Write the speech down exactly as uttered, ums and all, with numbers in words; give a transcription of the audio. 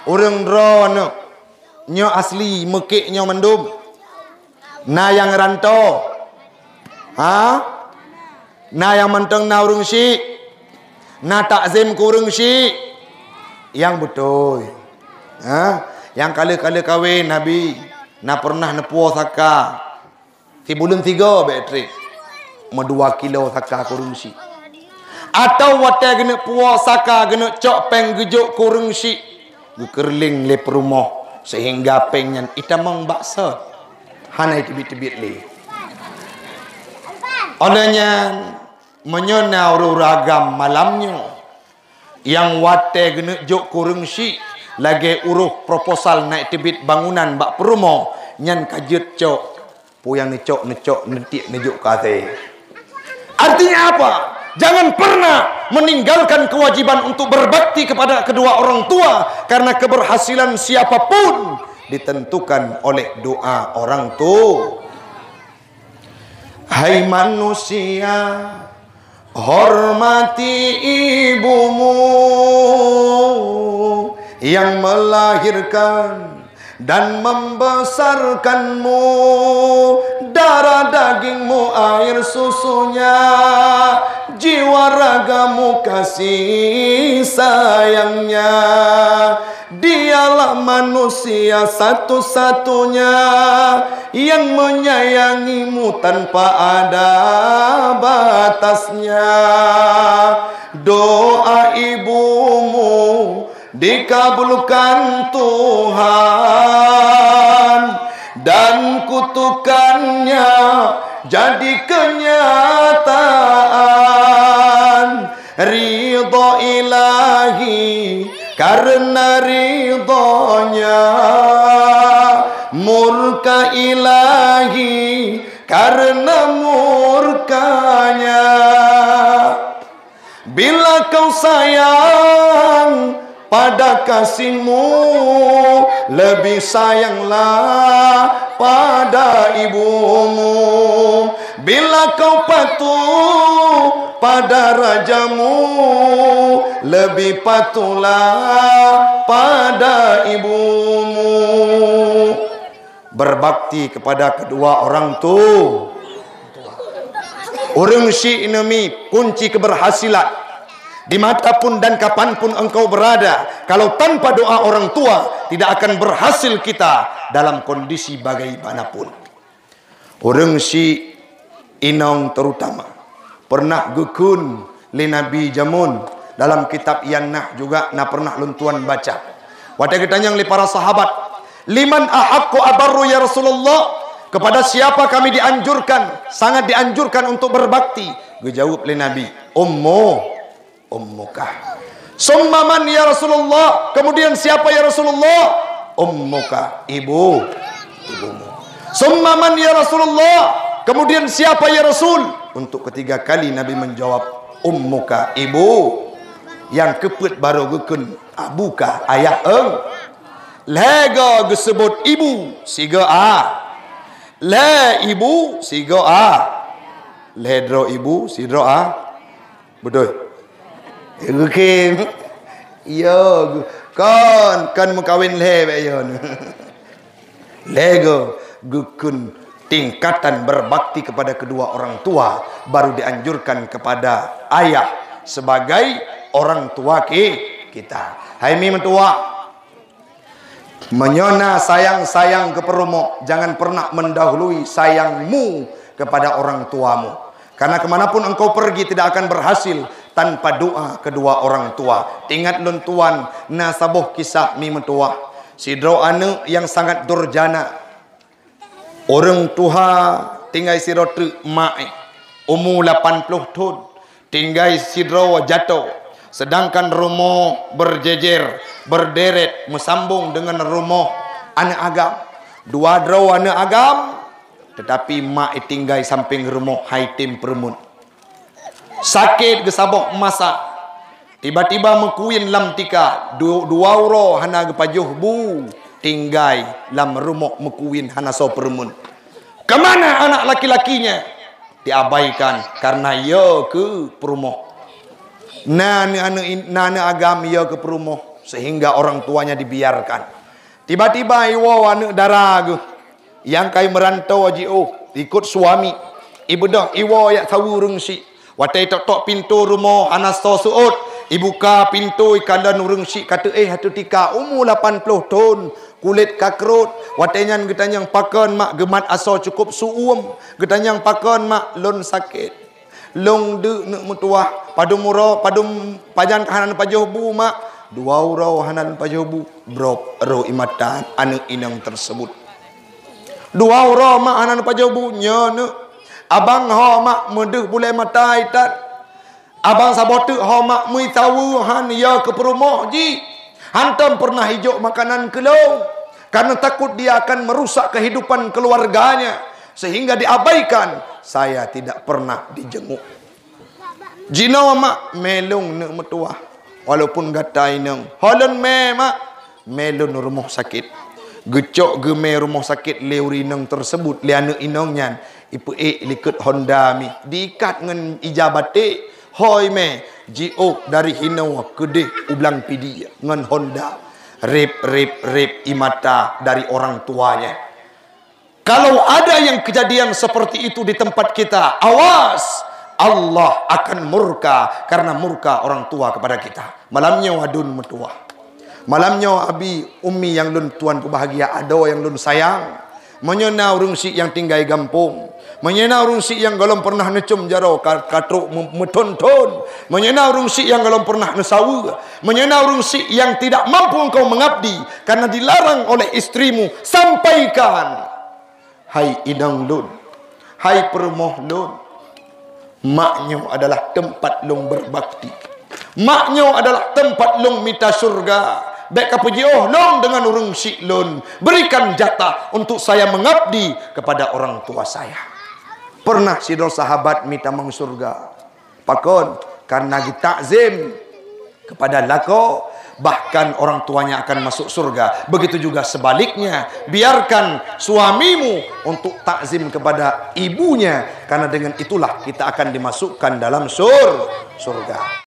Urang drone nyo asli mekik nyo mendum. Na yang rantau. Ha? Na yang menteng na urang syik. Na takzim ku urang syik. Yang betul. Ha? Yang kala-kala kahwin Nabi na pernah nepuo saka. Ti bulan tiga bateri. Medua kilo saka ku urang syik. Atau wate gena puasa ka gena cok peng gejuk ku urang syik. Gekerling le perumah sehingga pengnya itamang baksa hanai tibit-tibit le olehnya menyona uragam malamnya yang wate gena jok kurung syik lagi uruh proposal naik tibit bangunan bak perumah nyan kajet cok puyang necok necok netik nejuk kate. Artinya apa? Jangan pernah meninggalkan kewajiban untuk berbakti kepada kedua orang tua, karena keberhasilan siapapun ditentukan oleh doa orang tua. Hai manusia, hormati ibumu yang melahirkan dan membesarkanmu, darah dagingmu air susunya, jiwa ragamu kasih sayangnya. Dialah manusia satu-satunya yang menyayangimu tanpa ada batasnya. Doa ibumu dikabulkan Tuhan dan kutukannya jadi kenyataan. Ridho ilahi karena ridhonya, murka ilahi karena murkanya. Bila kau sayang pada kasihmu, lebih sayanglah pada ibumu. Bila kau patuh pada rajamu, lebih patuhlah pada ibumu. Berbakti kepada kedua orang tua. Urang syik nami kunci keberhasilan. Dimanapun dan kapanpun engkau berada, kalau tanpa doa orang tua, tidak akan berhasil kita dalam kondisi bagaimanapun. Orang si inong terutama pernah gukun li Nabi Jamun dalam kitab Yannah juga na pernah luntuan baca. Wadah ditanya li para sahabat, liman ahaqqu abarru ya Rasulullah, kepada siapa kami dianjurkan, sangat dianjurkan untuk berbakti? Gejawab li Nabi, ummu ummuka. Summa man ya Rasulullah, kemudian siapa ya Rasulullah? Ummuka, ibu ibumu. Summa man ya Rasulullah, kemudian siapa ya Rasul? Untuk ketiga kali Nabi menjawab ummuka, ibu. Yang keput baru gukun abuka, ayah eng. Lega disebut ibu siga a, le ibu siga a, ledro ibu sidro a. Betul. Gukin, yo, kon, kon mukawin lebe yon. Lego, gukun tingkatan berbakti kepada kedua orang tua baru dianjurkan kepada ayah sebagai orang tua kita. Hai mi mentua, menyona sayang-sayang ke perumo, jangan pernah mendahului sayangmu kepada orang tuamu. Karena kemanapun engkau pergi tidak akan berhasil tanpa doa kedua orang tua. Ingat lun tuan, nasabuh kisah mi mentua. Sidro ane yang sangat durjana. Orang tua tinggal sidro tu mai. Umur lapan puluh tahun. Tinggal sidro jatuh. Sedangkan rumah berjejer, berderet, mesambung dengan rumah anak agam. Dua draw anak agam. Tetapi mak tinggal samping rumah haitim permun. Sakit gesabok masak. Tiba-tiba mekuin lam tika. Du, dua uro hana gepajuh bu. Tinggal lam rumah mekuin hana so permun. Kemana anak laki-lakinya? Diabaikan karena ya ke perumah. Nana anu nana agam ya ke perumah. sehingga orang tuanya dibiarkan. Tiba-tiba iwo anak daraga yang kai merantau aji oh ikut suami. Ibu dah iwo yak tahu rengsi. Watai tok tok pintu rumah anas to suut. Ibuka pintu ikandan rengsi kata eh hatu tika umur lapan puluh tahun. Kulit kakrut, watenya getanyang pakon mak gemat aso cukup suum, getanyang pakon mak lon sakit. Long de nak mutuah, padum muro, padum pajan kahanan pajobu mak, dua uro hanan pajobu, brop ro imatan anak inang tersebut. Dua uro mak hanan pajobu nyane, abang ho mak medeh boleh matai tat, abang sabote ho mak mui tahu han ya ke perumah ji. Hantam pernah hijau makanan kelau karena takut dia akan merusak kehidupan keluarganya sehingga diabaikan. Saya tidak pernah dijenguk. Jina mak melung nak metuah walaupun gatai nang holen me mak melun rumah sakit. Gecok geme rumah sakit leuri nang tersebut liana inongnya ipu e likut Honda mi diikat dengan ijabate. Hoi me jiok dari hinau kedeh ublang pidi ngan Honda rip rip rip imata dari orang tuanya. Kalau ada yang kejadian seperti itu di tempat kita, awas, Allah akan murka karena murka orang tua kepada kita. Malamnya wadun metua, malamnya abi ummi yang lun tuan bahagia ado yang lun sayang, menyena urung si yang tinggal gampung, menyena urung si yang galom pernah necum jaro katruk metonton, menyena urung si yang galom pernah nesawu, menyena urung si yang tidak mampu engkau mengabdi karena dilarang oleh istrimu. Sampaikan, hai inang lun, hai permoh lun, maknya adalah tempat lung berbakti, maknya adalah tempat lung minta surga. Baik kapuji oh long dengan urung si lun, berikan jatah untuk saya mengabdi kepada orang tua saya. Pernah sidol sahabat minta mang surga, pakon karena ditakzim kepada lako, bahkan orang tuanya akan masuk surga. Begitu juga sebaliknya, biarkan suamimu untuk takzim kepada ibunya, karena dengan itulah kita akan dimasukkan dalam sur surga.